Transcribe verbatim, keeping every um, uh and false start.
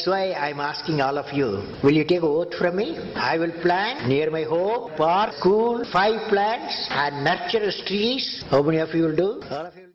That's why I'm asking all of you, will you take a oath from me? I will plant near my home, park, school, five plants and nurture trees. How many of you will do? All of you.